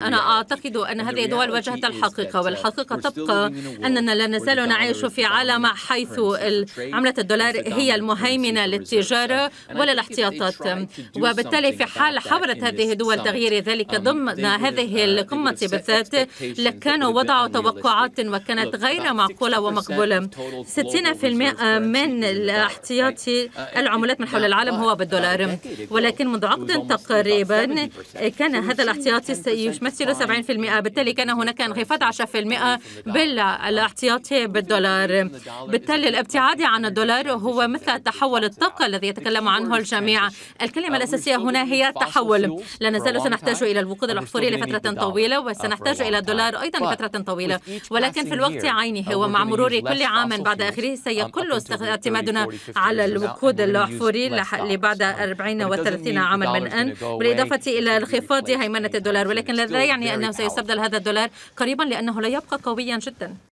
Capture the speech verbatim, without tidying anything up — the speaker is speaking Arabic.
أنا أعتقد أن هذه الدول واجهت الحقيقة، والحقيقة تبقى أننا لا نزال نعيش في عالم حيث عملة الدولار هي المهيمنة للتجارة ولا الاحتياطات، وبالتالي في حال حاولت هذه الدول تغيير ذلك ضمن هذه القمة بالذات لكانوا وضعوا توقعات وكانت غير معقولة ومقبولة. ستين بالمئة من الاحتياطي العملات من حول العالم هو بالدولار، ولكن منذ عقد تقريبا كان هذا الاحتياطي يمثل سبعين بالمئة، بالتالي كان هناك انخفاض عشرة بالمئة بالاحتياطي بالدولار. بالتالي الابتعاد عن الدولار هو مثل تحول الطاقة الذي يتكلم عنه الجميع. الكلمة الأساسية هنا هي التحول. لا نزال سنحتاج إلى الوقود الأحفوري لفترة طويلة، وسنحتاج إلى الدولار أيضا لفترة طويلة، ولكن في الوقت عينه ومع مرور كل عام بعد آخره سيقل اعتمادنا على الوقود الأحفوري لبعد أربعين وثلاثين عاما من الآن، بالإضافة إلى انخفاض هيمنة الدولار. ولكن لا يعني أنه سيستبدل هذا الدولار قريبا، لأنه لا يبقى قويا جدا.